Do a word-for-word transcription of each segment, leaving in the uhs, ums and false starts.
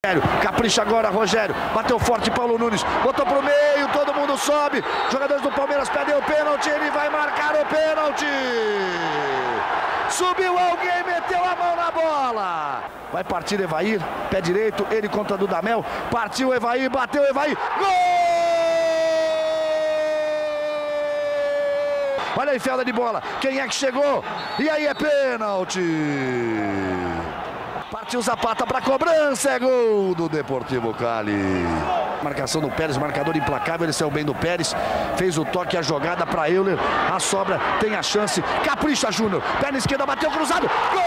Capricha agora, Rogério. Bateu forte, Paulo Nunes. Botou pro meio, todo mundo sobe. Jogadores do Palmeiras pedem o pênalti. Ele vai marcar o pênalti. Subiu alguém, meteu a mão na bola. Vai partir Evair, pé direito, ele contra Dudamel. Partiu Evair, bateu Evair. Gol! Olha a enfiada de bola. Quem é que chegou? E aí é pênalti. Partiu Zapata para cobrança, é gol do Deportivo Cali. Marcação do Pérez, marcador implacável, ele saiu bem do Pérez, fez o toque, a jogada para Euler, a sobra, tem a chance, capricha Júnior, perna esquerda, bateu cruzado, gol!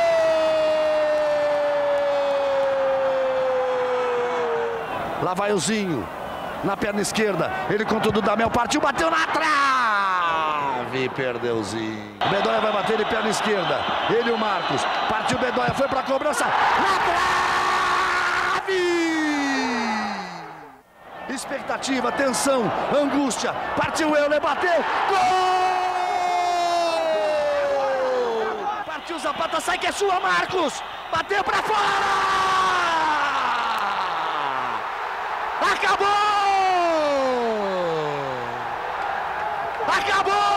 Lá vai o Zinho, na perna esquerda, ele contra o Dudamel, partiu, bateu na trave, perdeu o Zinho. Bedoya vai bater de perna esquerda, ele e o Marcos, partiu Bedoya, foi pra cobrança, na trave! Expectativa, tensão, angústia, partiu Euler, bateu, gol! Partiu Zapata, sai que é sua, Marcos, bateu pra fora! Acabou! Acabou!